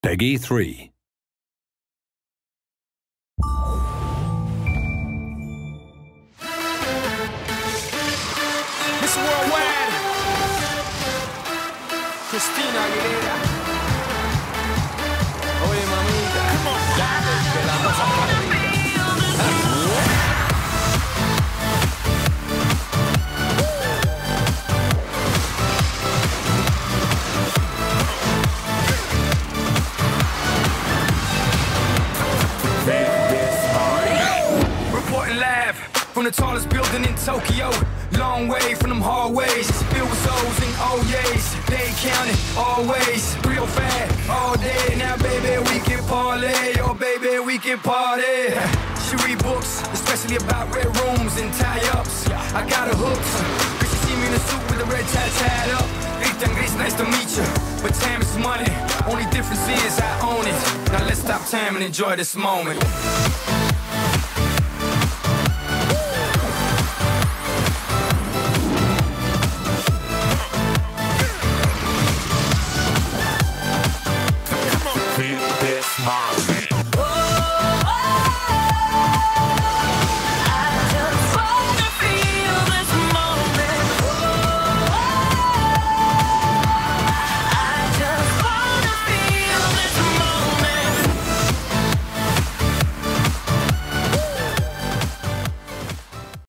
Peggy 3. Miss Worldwide, Christina Aguilera. Oye, mamita, dale, que la cosa está rica. Reporting live from the tallest building in Tokyo. Long way from them hallways, filled with O's and O's. They counting always, real fat all day. Now, baby, we can parlay. Oh, baby, we can party. She read books, especially about red rooms and tie-ups. I got her hooked. Cause she see me in a suit with a red tie tied up. Ethan, it's nice to meet you. But time is money. Only difference is I own it. Now let's stop time and enjoy this moment.